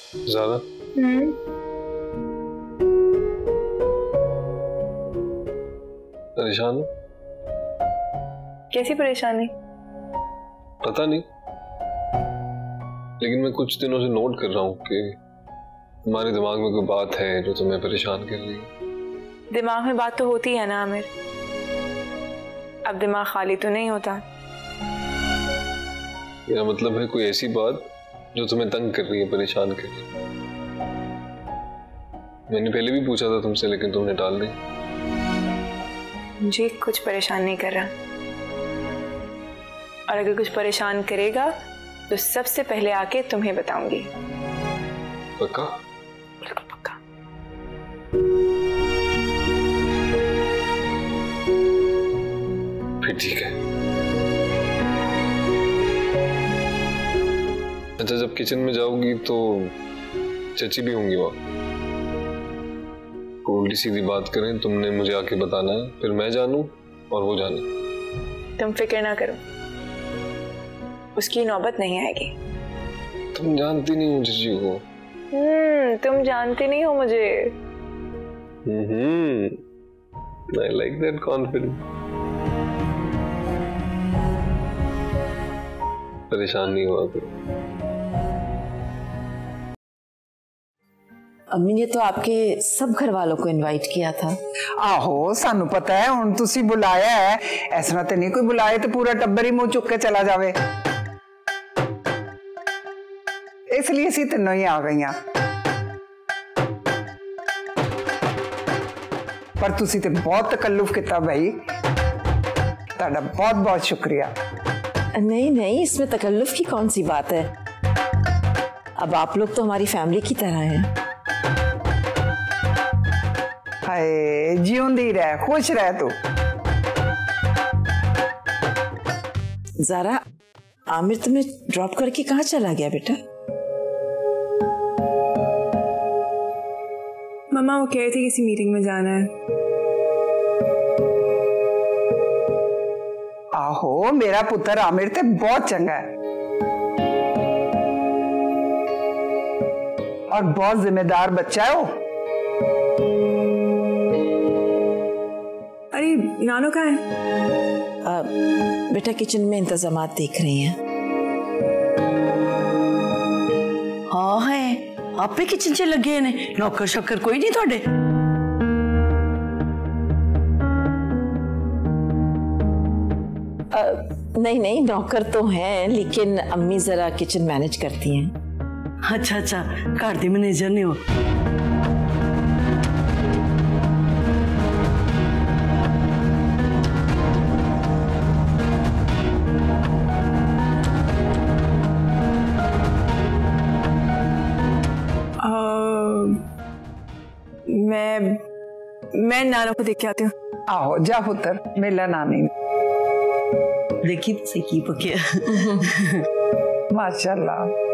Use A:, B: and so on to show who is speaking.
A: ज़ारा परेशान हो?
B: कैसी परेशानी?
A: पता नहीं, लेकिन मैं कुछ दिनों से नोट कर रहा हूँ कि तुम्हारे दिमाग में कोई बात है जो तुम्हें परेशान कर रही है।
B: दिमाग में बात तो होती है ना आमिर, अब दिमाग खाली तो नहीं होता।
A: मेरा मतलब है कोई ऐसी बात जो तुम्हें तंग कर रही है, परेशान कर रही है। मैंने पहले भी पूछा था तुमसे, लेकिन तुमने टाल दी।
B: मुझे कुछ परेशान नहीं कर रहा, और अगर कुछ परेशान करेगा तो सबसे पहले आके तुम्हें बताऊंगी।
A: पक्का?
B: बिल्कुल पक्का।
A: फिर ठीक है। अच्छा, जब किचन में जाओगी तो चची भी होंगी वहाँ। उल्टी सीधी बात करें, तुमने मुझे आके बताना है, फिर मैं जानूं और वो जाने।
B: तुम फिक्र ना करो, उसकी नौबत नहीं आएगी।
A: तुम जानती नहीं हो चची को।
B: तुम जानती नहीं हो मुझे।
A: I like that confidence. परेशान नहीं हुआ तो।
C: अम्मी ने तो आपके सब घर वालों को इनवाइट किया था।
D: आहो, सानू पता है, हुण तुसी बुलाया है, ऐसा तो नहीं कोई बुलाए तो पूरा टब्बर ही मुंह चुक के चला जावे, इसलिए असी तीनों ही आ गई। पर तुसी ते बहुत तकल्लुफ किया भाई, ताड़ा बहुत बहुत शुक्रिया।
C: नहीं नहीं, इसमें तकल्लुफ की कौन सी बात है, अब आप लोग तो हमारी फैमिली की तरह हैं।
D: हाय, जीउंदी रह, खुश रह तू।
C: ज़ारा, आमिर तुम्हें ड्रॉप करके कहाँ चला गया बेटा?
B: मम्मा वो कह रही थी किसी मीटिंग में जाना है।
D: आहो, मेरा पुत्र आमिर ते बहुत चंगा है और बहुत जिम्मेदार बच्चा है वो।
B: अरे नानो कहाँ है?
C: बेटा किचन में इंतजामात देख रही हैं।
E: हाँ है, आपे किचन च लगे ने, नौकर शक्कर कोई नहीं थोड़े?
C: नहीं नहीं, नौकर तो हैं, लेकिन अम्मी जरा किचन मैनेज करती हैं।
E: अच्छा अच्छा, घर दी मैनेजर नहीं हो।
B: मैं नानो को देख के आती हूँ।
D: आहो जा पुत्र, मेला नानी
E: देखी सही की पकिया।
D: माशाल्लाह।